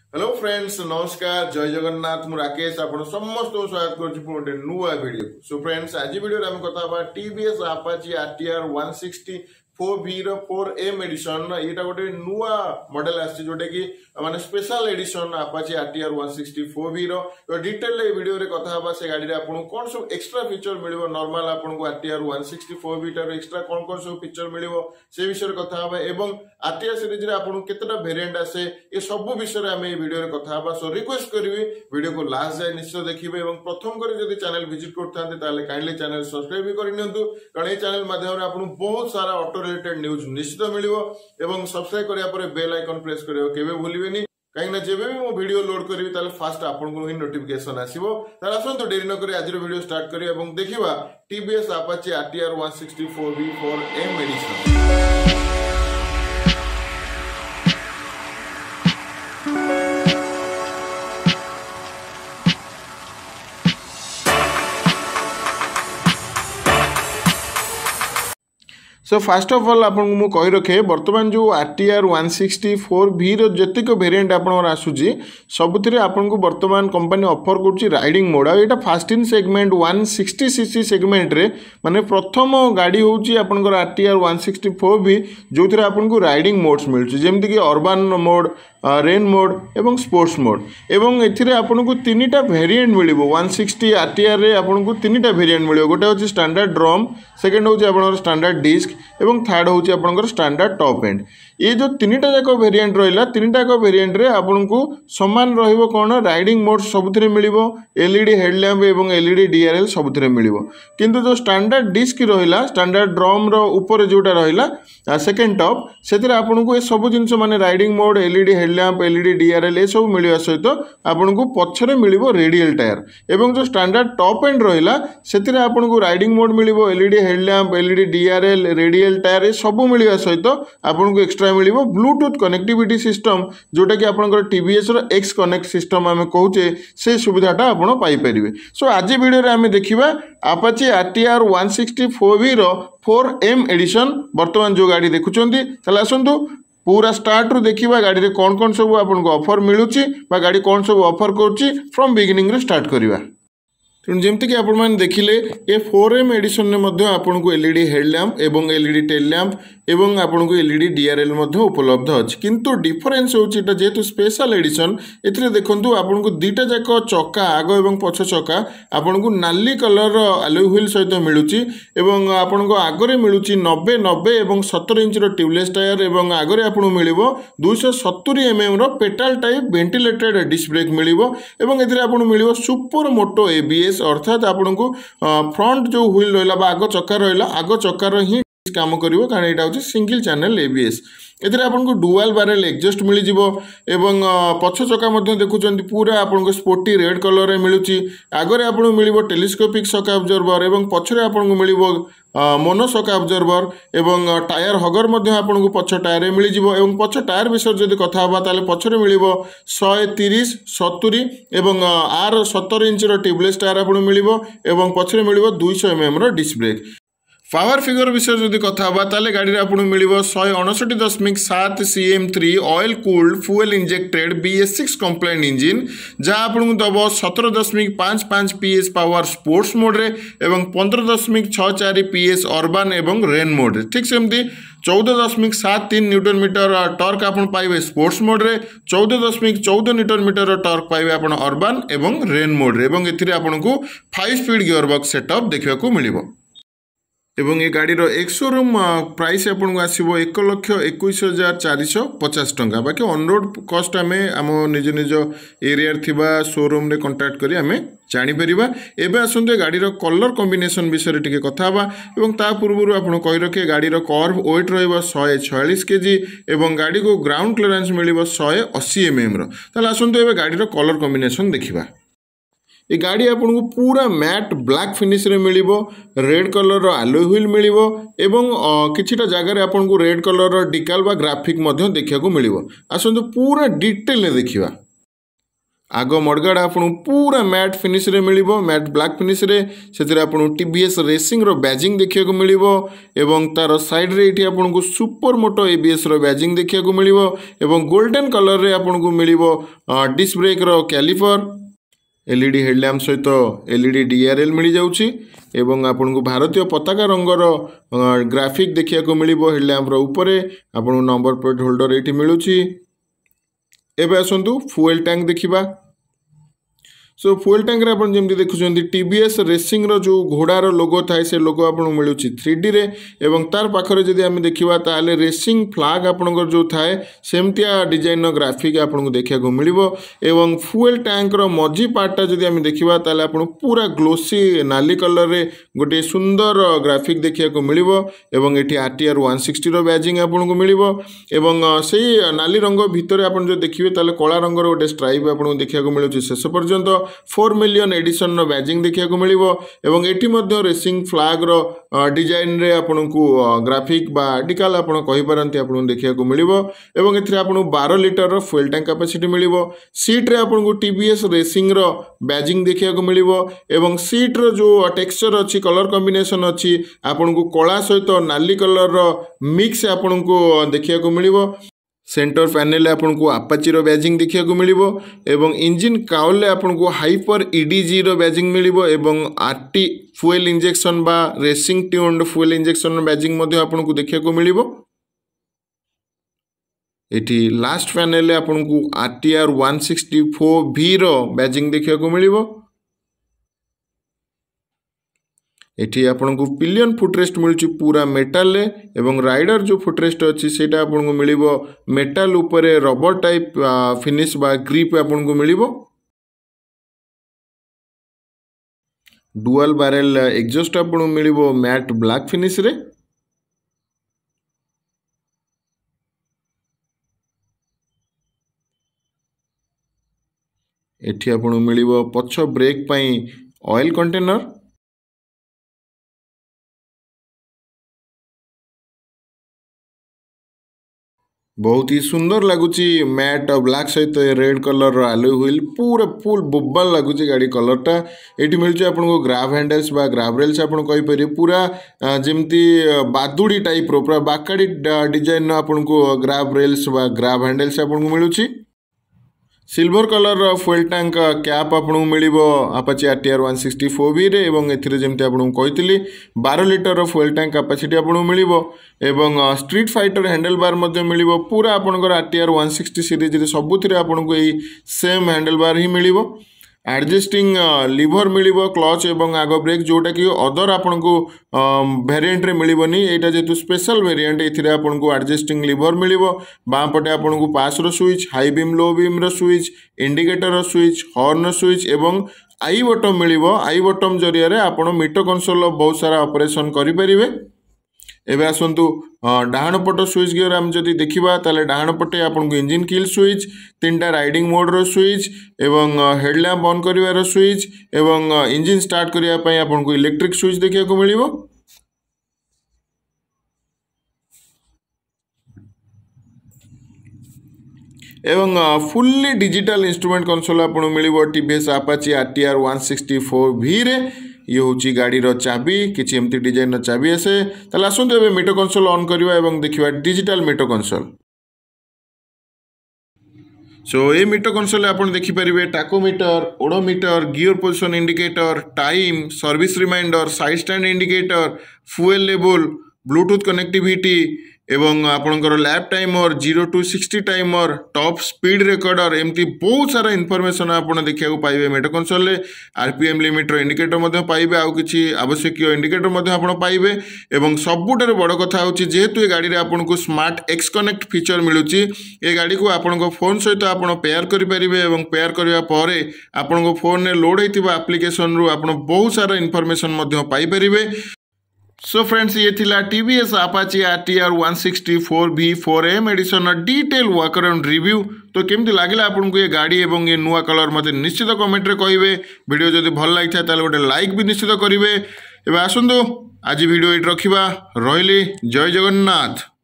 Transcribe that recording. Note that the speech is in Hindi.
हेलो फ्रेंड्स, नमस्कार, जय जगन्नाथ। मु राकेश आपण समस्त स्वागत करछि पुणे नुआ वीडियो। सो फ्रेंड्स, आज वीडियो हम कथा बा TVS Apache RTR 160 4V 4M addition. एटा गोटे नुआ मॉडल आछि जोटे कि माने special edition Apache RTR 160 4V तो डिटेल ए वीडियो रे कथा बा से गाड़ी रे आपन कोन सब एक्स्ट्रा फीचर मिलिबो। नॉर्मल आपन को आरटीआर 160 4V टा एक्स्ट्रा कोन सब फीचर मिलिबो से विषय रे कथा बा एवं आरटीआर सीरीज रे आपन केतेटा वेरिएंट आसे ए सब विषय रे हम ए वीडियो रे कथा बा। सो रिक्वेस्ट करबी वीडियो को लास्ट जाय निश्चय देखिबे एवं प्रथम करे जदि चैनल विजिट करथांते ताले काइंडली चैनल सब्सक्राइब भी करि नियंतु, कारण ए चैनल माध्यम रे आपन बहुत सारा ऑटो रिलेटेड न्यूज निश्चित मिलिबो एवं सब्सक्राइब करिया परे बेल आइकन प्रेस करियो केबे भूलिबेनी, कहीं जेबे भी मो वीडियो लोड करी ताले फास्ट आपन को ही नोटिफिकेशन आसीबो। ताले आसंतो देरी न करी आज वीडियो स्टार्ट करिया एवं देखिबा TVS Apache RTR 160 4V 4M edition. So first of all आपन मु कहि रखे वर्तमान जो आरटीआर 160 4V रो जतिक वेरिएंट आपन आसुची सबुथिरे आपन को वर्तमान कंपनी ऑफर करछि राइडिंग मोड। एटा first in segment 160cc segment रे माने प्रथम गाड़ी होची आपन को आरटीआर 160 4V जोथिरे आपन को राइडिंग मोड्स मिलछि, जेमति कि अर्बन मोड, रेन मोड एवं स्पोर्ट्स मोड एवं एथिरे आपन को तीनटा वेरिएंट मिलिबो। 160 आरटीआर रे आपन को तीनटा वेरिएंट मिलिबो। गोटे होची स्टैंडर्ड ड्रम, सेकंड होची आपन स्टैंडर्ड डिस्क एवं थर्ड होची आपन स्टैंडर्ड टॉप एंड। ये जो तीनटा जाक वेरिएंट रहिला तीनटा जाक वेरिएंट रे आपन को समान रहिबो कोन राइडिंग मोड सबुथिरे मिलिबो, एलईडी हेडलैम्प एवं एलईडी डीआरएल सबुथिरे मिलिबो। किंतु जो स्टैंडर्ड डिस्क रहिला स्टैंडर्ड ड्रम रो ऊपर जोटा रहिला सेकंड टॉप सेतिरे आपन को ए सब जिंस माने riding mode, LED headlamp, LED DRL ए सब मिलिबा सहित आपन को पछरे मिलिबो रेडियल टायर एवं जो स्टैंडर्ड टॉप एंड रहिला सेतिरे आपन को राइडिंग मोड मिलिबो, LED headlamp, LED DRL, radial tyre ए सब मिलिबा सहित आपन को एक्स्ट्रा मिलिबो ब्लूटूथ कनेक्टिविटी सिस्टम जोटा कि आपन टीवीएस रो एक्स कनेक्ट सिस्टम आमे कहूचे से सुविधाटा आपन पाई परिबे। सो आज वीडियो रे आमे देखिबा अपाचे आरटीआर 160 4V रो 4M एडिशन वर्तमान जो गाड़ी देखुचंती। चला आसंतु पूरा स्टार्ट रू देखिबा गाड़ी रे कोन कोन सब आपन को ऑफर मिलुची बा गाड़ी कोन सब ऑफर करची फ्रॉम बिगिनिंग रे स्टार्ट करिबा। जमती कि आपण मैंने देखिले ए 4M एडिशन ने मध्य आपन को एलईडी हेडलैम्प एवं एलईडी टेल लैम्प एवं आपन को एलईडी डीआरएल मध्य उपलब्ध अछि। किंतु डिफरेंस होछि एटा जेतु स्पेशल एडिशन एथिरे देखंतु आपन को दुईटा जाक चक्का आगो एवं पछ चक्का आपन को नाली कलर रो अलॉय व्हील सहित मिलुची एवं आपन को आगरे मिलुची 90 एवं 17 इंच रो ट्यूबलेस टायर एवं आगरे आपन को मिलिबो 270 mm रो petal type ventilated disc brake मिलिबो एवं एथिरे आपन को मिलिबो सुपर मोटो एबीएस अर्थात आपन को फ्रंट जो व्हील रहिला बा आगो चक्का रहिला आगो चक्का ही काम करिवो, कारण एटा होची सिंगल चैनल एबीएस। एथिरे आपन को डुअल बैरल एग्जॉस्ट मिली जिवो एवं पछ चक्का मध्ये देखुचंती पूरा आपन को स्पोर्टी रेड कलर रे मिलुची। आगरे आपन को मिलिबो टेलीस्कोपिक शॉक अब्जॉर्बर एवं पछरे आपन को मिलिबो मोनो शॉक अब्जॉर्बर एवं टायर हगर मध्ये आपन को पछ टायर रे मिली जिवो एवं पछ टायर विषय जदि कथा बा ताले पछरे मिलिबो 130 70 एवं आर 17 इंच रो ट्यूबलेस टायर आपन मिलिबो एवं पछरे मिलिबो 200 mm रो डिस्क ब्रेक। पावर फिगर विषय जदि कथा बा ताले गाड़ी रे आपन मिलिबो 159.7 CM3 oil cooled fuel injected BS6 compliant engine जा आपन दबो 17.55 PS पावर स्पोर्ट्स मोड रे एवं 15.64 PS अर्बन एवं रेन मोड रे। ठीक सेमती 14.73 न्यूटन मीटर टॉर्क आपन पाइबे स्पोर्ट्स मोड रे, 14.14 न्यूटन मीटर टॉर्क पाइबे आपन अर्बन एवं रेन मोड रे एवं एथिरे आपन को 5 स्पीड गियर बॉक्स सेटअप देखिबा को मिलिबो। एवं ये गाड़ी रो एक शोरूम प्राइस आपन को आसीबो 1,21,450 टंका। बाकी ऑन रोड कॉस्ट आमे आम निज निज एरिया थिबा शोरूम रे कांटेक्ट करी आमे जानि परिबा। एबे आसंते गाड़ी रो कलर कॉम्बिनेशन विषय रे टिके कथा बा एवं ता पूर्वरु आपन कहि रखे गाड़ी रो कर्व वेट रहइबो 146 kg एवं गाड़ी को ग्राउंड क्लियरेंस मिलिबो 180 mm रो। ताले आसंते एबे गाड़ी रो कलर कॉम्बिनेशन देखिबा। ये गाड़ी आपन को पूरा मैट ब्लैक फिनिश रे मिलिबो, रेड कलर रो अलॉय व्हील मिलिबो एवं किछिटा जगह रे आपन को रेड कलर रो डिकाल बा ग्राफिक मध्ये देखिया को मिलिबो। आसंतु पूरा डिटेल ले देखिबा। आग मडगार्ड आपन पूरा मैट फिनिश रे मिलिबो मैट ब्लैक फिनिश रे सेतिरे आपन टीवीएस रेसिंग रो बैजिंग देखिया को मिलिबो एवं तार साइड रे एठी आपन को सुपर मोटो एबीएस रो बैजिंग देखिया को मिलिबो एवं गोल्डन कलर रे आपन को मिलिबो डिस्क ब्रेक रो कैलिपर एलईडी हेडलैम्प सहित एलईडी डीआरएल मिल जाउछि एवं आपन को भारतीय पताका रंगर ग्राफिक देखिया को मिलिबो हेडलैम्प रो ऊपर आपन नंबर प्लेट होल्डर एठी मिलुछि। एबे आसंतु फ्यूएल टैंक देखिबा। सो फ्यूएल टैंक रे आपन जेमति देखुछन्ती टीवीएस रेसिंग रो जो घोड़ा रो लोगो थाए से लोगो आपन मिलुछि 3D रे एवं तार पाखरे जदि हम देखिबा ताले रेसिंग फ्लैग आपनकर जो थाए सेमतिया डिजाइन रो ग्राफिक आपन को देखिया को मिलिबो एवं फ्यूएल टैंक रो मझी पार्टटा जदि हम देखिबा ताले आपन पूरा ग्लोसी नाली कलर रे गोटे सुंदर ग्राफिक देखिया को मिलिबो एवं एठी आरटीआर 160 रो बैजिंग आपन को मिलिबो एवं सेही नाली रंग भितरे आपन जो देखिबे ताले कला रंग रो गोटे स्ट्राइप आपन को देखिया को मिलुछि शेष पर्यंत 4 मिलियन एडिशन रो बैजिंग देखिया को मिलिबो एवं एठी मध्ये रेसिंग फ्लैग रो डिजाइन रे आपन को ग्राफिक बा डिकाल आपन कहि परंती आपन देखिया को मिलिबो एवं एथरे आपन 12 लीटर रो फ्यूएल टैंक कैपेसिटी मिलिबो। सीट रे आपन को टीवीएस रेसिंग रो बैजिंग देखिया को मिलिबो एवं सीट रो जो टेक्सचर अछि कलर कॉम्बिनेशन अछि आपन को कला सहित नाली कलर रो मिक्स आपन को देखिया को मिलिबो। सेंटर पैनल आपन को अपाची रो बैजिंग देखिया को मिलिबो एवं इंजन काउल आपन को हाइपर ईडीजी रो बैजिंग मिलिबो एवं आरटी फ्यूएल इंजेक्शन बा रेसिंग ट्यून्ड फ्यूएल इंजेक्शन रो बैजिंग मध्ये आपन को देखिया को मिलिबो। एठी लास्ट पैनल आपन को आरटीआर 164V रो बैजिंग देखिया को मिलिबो। एठी आपन को पिलियन फुटरेस्ट मिलुछि पूरा मेटल रे एवं राइडर जो फुटरेस्ट अछि सेटा आपन को मिलिबो मेटल ऊपरे रबर टाइप फिनिश बा ग्रिप आपन को मिलिबो। डुअल बैरल एग्जॉस्ट आपन को मिलिबो मैट ब्लैक फिनिश रे। एठी आपन को मिलिबो पछ ब्रेक पई ऑयल कंटेनर। बहुत ही सुंदर लगुच मैट ब्लैक सहित रेड कलर आलू व्हील पूरा फुल बोबाल लगुच गाड़ी कलरटा। ये मिलूँ आपको ग्राब हैंडल्स बा ग्राब रेल्स आप पूरा जमती बादुड़ी टाइप रो पूरा बाकाड़ी डिजाइन आपको ग्राब रेल्स बा ग्राब हैंडल्स आपको मिलूँ। Silver colour fuel tank cap आपको मिल अपाची आरटीआर 164V रे एवं एथिरे जेमती आपको कही 12 लीटर फ्यूएल टैंक कैपेसिटी आपको मिल एवं स्ट्रीट फाइटर हैंडल बार मिल पूरा आपंकर आरटीआर 160 सीरीज रे सबुथिरे आपको यही सेम हैंडल बार ही मिल एडजस्टिंग लिवर मिल क्लच एवं आग ब्रेक जोटा कि अदर आपन को वेरिएंट रे मिलबनी एटा जेतु स्पेशल वेरिएंट एथिरे आपन को एडजस्टिंग लिवर मिल बाँ पटे आपन को पास रो switch high beam low beam रो स्विच इंडिकेटर रो स्विच हॉर्न रो स्विच एवं I button mill I button जरिया रे आपन मीटर कंसोल बहुत सारा ऑपरेशन करि परिबे। एबे आसंतु डाहाण पट स्विच गियर आम जदि देखिबा ताले डाहाण पटे आपन को इंजन किल स्विच 3टा राइडिंग मोड रो स्विच एवं हेडलैम्प ऑन करिवार स्विच एवं इंजन स्टार्ट करिया पई आपन को इलेक्ट्रिक स्विच देखिया को मिलिबो। एवं फुल्ली डिजिटल इंस्ट्रूमेंट कंसोल आपन मिलिबो टीवीएस अपाची आरटीआर 164V रे। ये हूँ गाड़ी चाबी किसी एमती डिजाइन चाबी आसे ताले आसंतु एबे मीटर कंसोल ऑन करिवा एवं देखिबा डिजिटल मीटर कंसोल। सो ये मीटर कंसोल आपन देखि परिबे tachometer odometer gear position indicator time service reminder side stand indicator fuel level Bluetooth connectivity एवं आपनकर lap timer 0 to 60 timer top speed recorder एमती बहुत सारा इनफॉरमेशन आपन देखिया को पाइबे मीटर कंसोल रे। आरपीएम लिमिटर इंडिकेटर मध्य पाइबे आउ किछि आवश्यक इंडिकेटर मध्य आपन पाइबे एवं सबुठारे बड़ कथा होछि जेहेतु ए गाड़ी रे आपन को स्मार्ट एक्स कनेक्ट फीचर मिलुछि ए गाड़ी को आपन को फोन सहित आपन पेयर करि परिबे एवं पेयर करिया परे आपन को फोन रे लोड हेतिबा एप्लीकेशन रु आपन बहुत सारा इनफॉरमेशन मध्य पाइ परिबे। सो फ्रेंड्स ये थिला TVS Apache RTR 164V 4AM edition detail walk around review. तो केमती लागला आपन को ये गाड़ी एवं ये नुआ कलर मते निश्चित कमेंट रे कहिबे। वीडियो जदि भल लागिथा ताले गोटे लाइक भी निश्चित करिवे। एबे आसंदो आज वीडियो एट रखिबा रहिली जय जगन्नाथ।